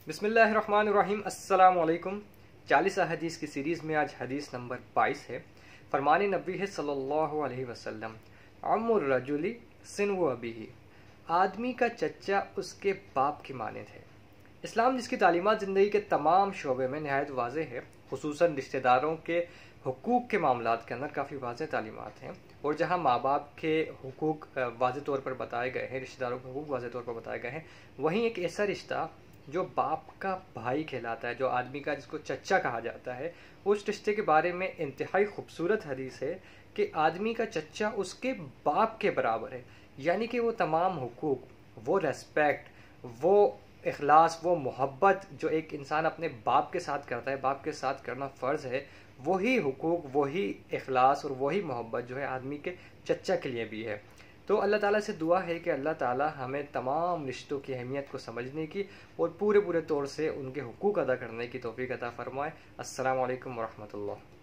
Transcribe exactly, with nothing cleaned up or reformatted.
بسم اللہ الرحمن الرحیم۔ السلام علیکم۔ چالیس حدیث کی سیریز میں آج حدیث نمبر بائیس ہے۔ فرمان نبی ہے صلی اللہ علیہ وسلم، عم الرجل سنو ابیہ، آدمی کا چچا اس کے باپ کی مانند ہے۔ اسلام جس کی تعلیمات زندگی کے تمام شعبے میں نہایت واضح ہے، خصوصاً رشتہ داروں کے حقوق کے معاملات کے اندر کافی واضح تعلیمات ہیں، اور جہاں ماں باپ کے حقوق واضح طور پر بتائے گئے ہیں، رشتہ داروں کے حقوق واضح طور پر بتائے گئے ہیں، وہیں ایک ایسا رشتہ جو باپ کا بھائی کہلاتا ہے، جو آدمی کا جس کو چچا کہا جاتا ہے، اس رشتے کے بارے میں انتہائی خوبصورت حدیث ہے کہ آدمی کا چچا اس کے باپ کے برابر ہے، یعنی کہ وہ تمام حقوق، وہ ریسپیکٹ، وہ اخلاص، وہ محبت جو ایک انسان اپنے باپ کے ساتھ کرتا ہے، باپ کے ساتھ کرنا فرض ہے، وہی حقوق، وہی اخلاص اور وہی محبت جو ہے آدمی کے چچا کے لیے بھی ہے۔ تو اللہ تعالیٰ سے دعا ہے کہ اللہ تعالیٰ ہمیں تمام رشتوں کی اہمیت کو سمجھنے کی اور پورے پورے طور سے ان کے حقوق ادا کرنے کی توفیق عطا فرمائے۔ السلام علیکم ورحمۃ اللہ۔